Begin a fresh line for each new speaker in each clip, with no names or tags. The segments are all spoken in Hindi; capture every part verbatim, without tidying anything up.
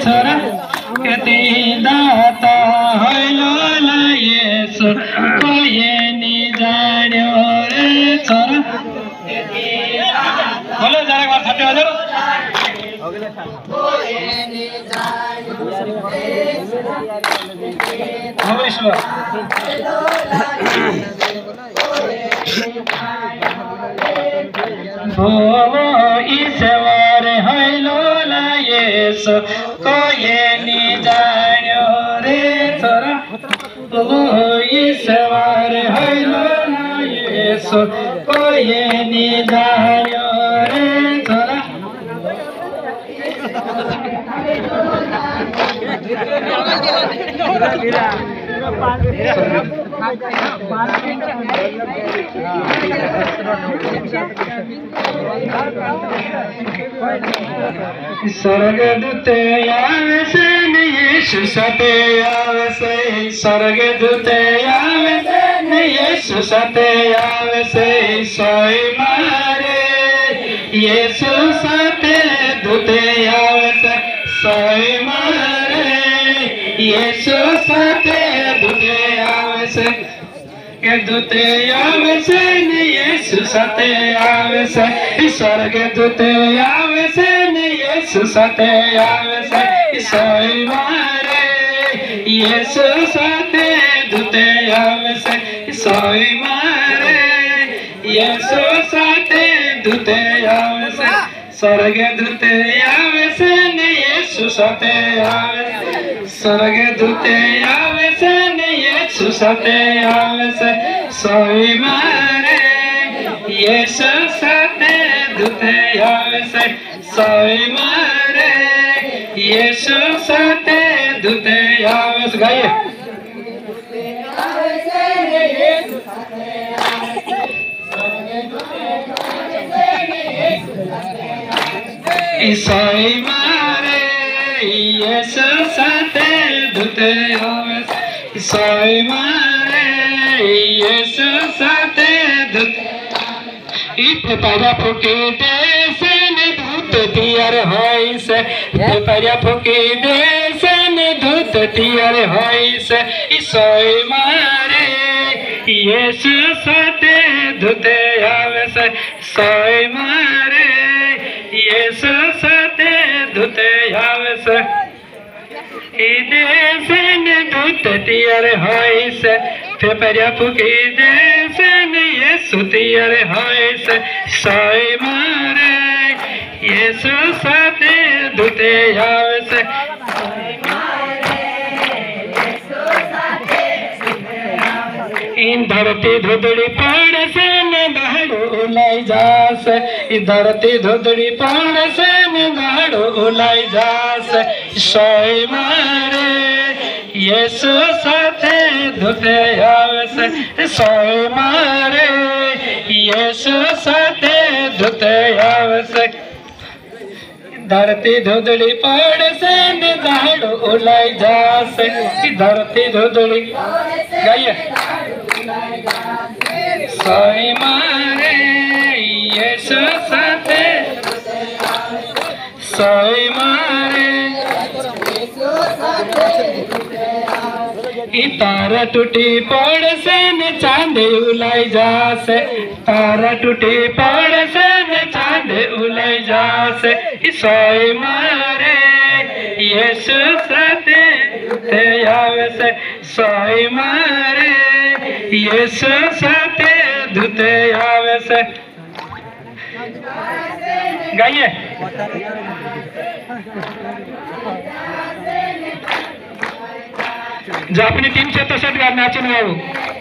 छोरा कति दाता हैलोला येसु कोये नि जान्यो रे छोरा बोलो जरा बार छाटे हजार हो ईश्वर हो ईश्वर हैलोला येसु कोये नि जान्यो रे छोरा हो ईश्वर हैलोला येसु कोये नि जान्यो रे छोरा स्वर्गदूते आवे से यीशु सते आवे से स्वर्गदूते आवे से यीशु सते आवे से सोई मारे यीशु सते दूते आवे से सोई मारे यीशु सते दूते आवे से के दूते आवे से यीशु सते आवे से स्वर्ग दूते आवे से यीशु सते आवे से सोई मारे यीशु सते दूते आवे से सोई मारे यीशु सते दूते आवे से स्वर्ग दूते आवे से यीशु सते आवे स्वर्ग दूते आवे से यीशु सते आवे से सोई मारे यीशु सते दूते आवे से सोई मारे यीशु सते दूते आवे से गाइए सोई मारे यीशु सते दूते आवे सोई मारे यीशु सते दूते इथे पाजा फुकी देसे ने दूत तियार होई से इथे पाजा फुकी देसे ने दूत तियार होई से सोई मारे यीशु सते दूते आवे से सोई मारे यीशु सते दूते आवे से देसन दूत तियर होई से फेपरिया फुकी देसन यीशु तियर होई से सोई मारे यीशु सते दूते आवे से इन धरती धुदड़ी पड़ से गाड़ो उलाई जास धरती धुदड़ी पड़ से गाड़ो उलाई जास सोई मारे यीशु सते दूते आवे से सोई मारे यीशु सते दूते आवे से धरती धुदड़ी पड़ से गाड़ो उलाई जास धरती धुदड़ी गाइए सोई मारे यीशु सते सोई मारे तारा टूटी पड़ से चांद उलाई जास तारा टूटी पड़ से चांद उलाई जास सोई मारे यीशु सते दूते आवे से सोई मारे यीशु सते दूते आवे से गाइए जो अपनी टीम से तो सब गाना नाचन बाबू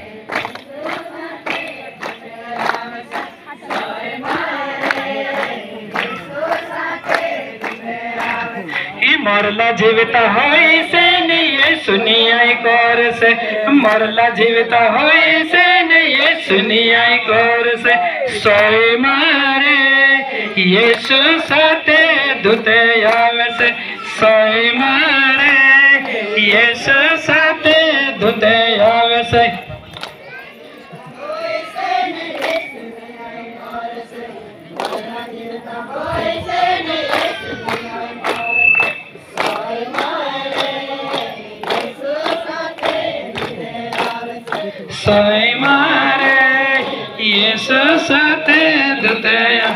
मरला जीवित होई से ये सुनिया गौर से मरला जीवित होई से ये सुनिया गौर से सोई मारे यीशु सते दूते आवे से सोई मारे यीशु सते दूते आवे से સોય મારે યેસુ સાથે દૂતે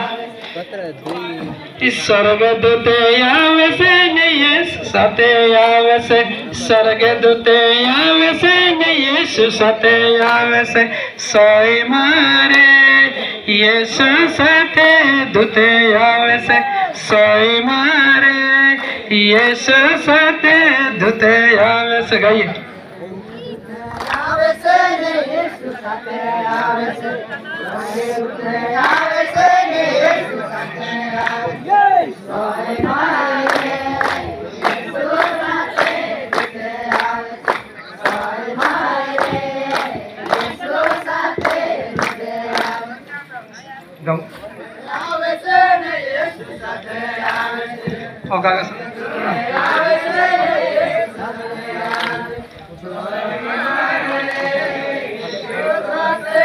સ્વર્ગદૂતે આવે છે ને યેસુ સાથે આવે છે સ્વર્ગદૂતે આવે છે ને યેસુ સાથે આવે છે સોય મારે યેસુ સાથે દૂતે આવે છે સોય મારે યેસુ સાથે દૂતે આવે છે ગાઈએ આવે છે ને યેસુ સાથે આવે છે દૂતે આવે છે ને યેસુ સાથે આવે છે સોય મારે યેસુ સાથે દૂતે આવે છે સોય મારે યેસુ સાથે દૂતે આવે છે આવે છે ને યેસુ સાથે આવે છે ઓ ગાગા આવે છે ને યેસુ સાથે આવે છે સોય મારે યેસુ સાથે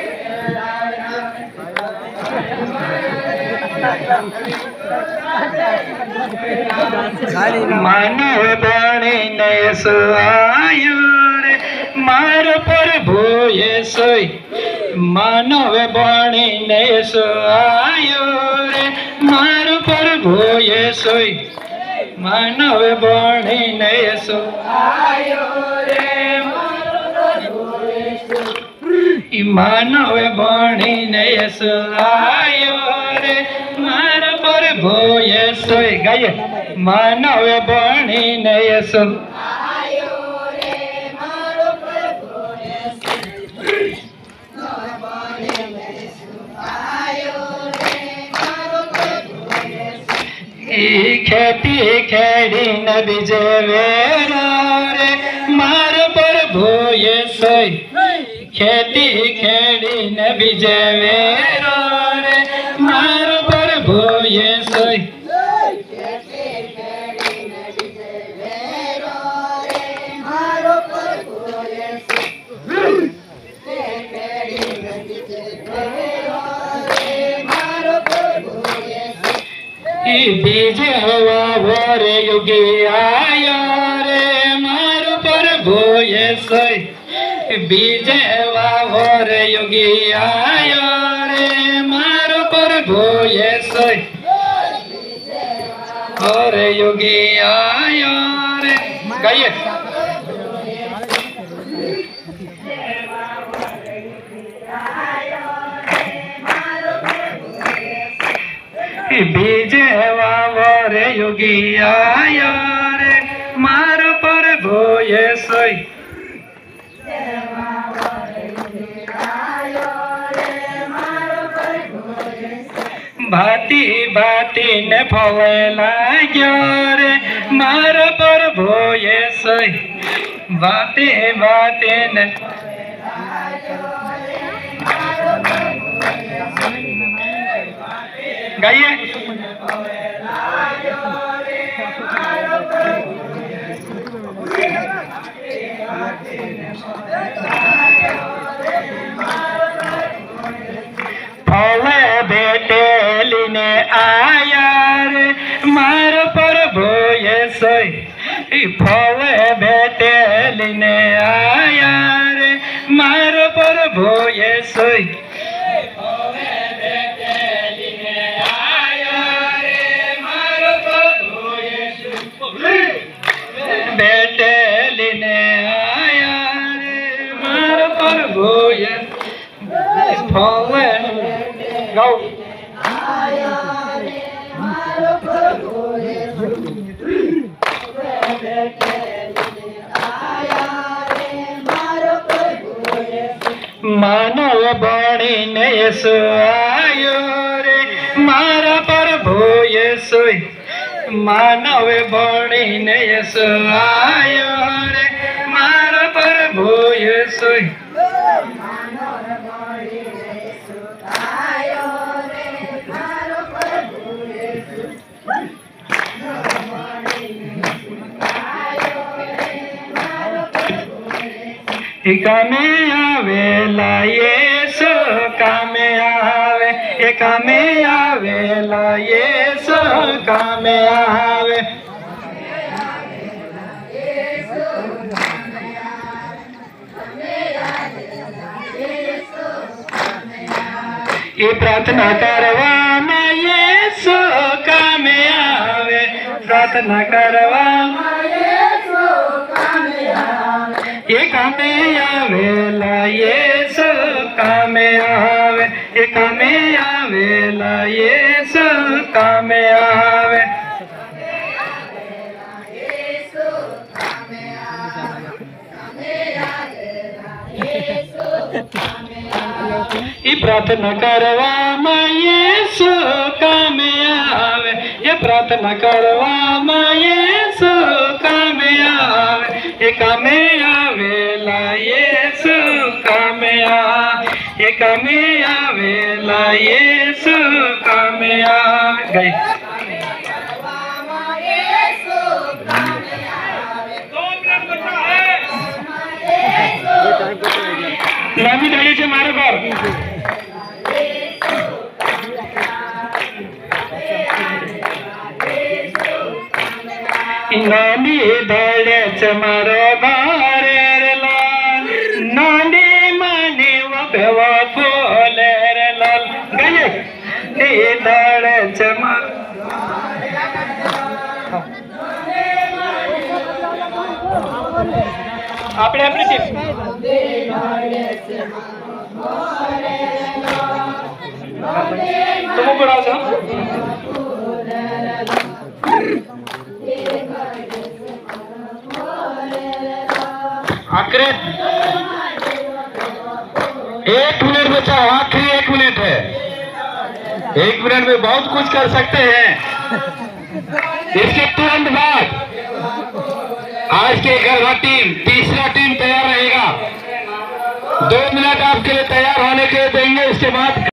માનવ બનીને યેસુ આયો રે મારો પ્રભુ યેસુ માનવ બનીને યેસુ આયો રે મારો પ્રભુ યેસુ માનવ બનીને યેસુ આયો રે મારો પ્રભુ યેસુ માનવ બનીને યેસુ આયો રે મારો પ્રભુ યેસુ ગાઈએ માનવ બનીને યેસુ આયો રે મારો પ્રભુ યેસુ માનવ બનીને યેસુ આયો રે મારો પ્રભુ યેસુ ઈ ખેતી ખેડીને બીજે વેરો રે મારો પ્રભુ યેસુ खेती खेड़ी न बीजे वेरो रे मारो प्रभु యేసు खेती खेड़ी न बीजे वेरो रे मारो प्रभु యేసు खेड़ी न बीजे वेरो रे मारो प्रभु యేసు ई बीजे हवा भरे युगी आयो रे मारो प्रभु యేసు बीजे वावर युगी आयो रे मारो प्रभु యేసు और युगी आयो रे गाइए बीजे वावर युगी आयो रे मारो प्रभु యేసు भाती भाती ने फले लाग्यो रे मारो प्रभु యేసు भाती भाती ने गाइए फले बेटे ने आया रे मारो प्रभु యేసు फले बेटे ने आया रे मारो प्रभु యేసు बेटे ने आया रे मारो प्रभु యేసు फले गौ आया रे मारो प्रभु యేసు आया रे मारो प्रभु యేసు मानव बनीने యేసు आयो रे मारो प्रभु యేసు मानव बनीने యేసు आयो रे मारो प्रभु యేసు कामे आवेला యేసు कामे आवे ए कामे आवेला యేసు कामे आवे ये प्रार्थना करवा मैं यीशु काम आवे, प्रार्थना करवा ये काम आवेला यीशु काम आवे, ये काम आवेला यीशु काम आवे। ये प्रार्थना करवा मैं यीशु काम आवे, ये प्रार्थना करवा मैं यीशु काम आवे, ये काम आवेला यीशु काम आवे, ये काम आवेला यीशु काम आवे। गई नामी डाली से मारो बार नानी डाले से मारो बारे लाल, नानी मानी वो फूले रे लाल। गए नी डाले से मारो આપણે આપણે तुम पढ़ाओ सर आखिरी एक मिनट बचा, आखिरी एक मिनट है। एक मिनट में बहुत कुछ कर सकते हैं। इसके तुरंत बाद आज के गरबा टीम तीसरा टीम तैयार रहेगा। दो मिनट आपके लिए तैयार होने के लिए देंगे, उसके बाद